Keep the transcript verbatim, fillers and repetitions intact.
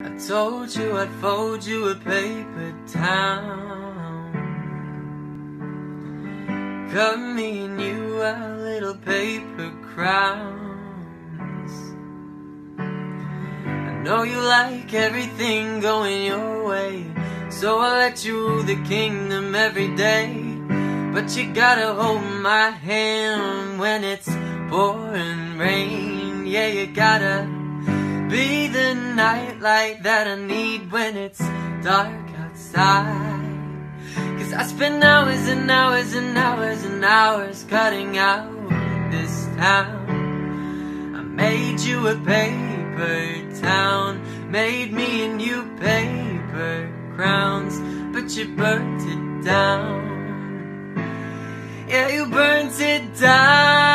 I told you I'd fold you a paper town. Cut me and you our little paper crowns. I know you like everything going your way, so I'll let you rule the kingdom every day. But you gotta hold my hand when it's pouring rain. Yeah, you gotta be the nightlight that I need when it's dark outside. Cause I spend hours and hours and hours and hours cutting out this town. I made you a paper town, made me and you paper crowns, but you burnt it down. Yeah, you burnt it down.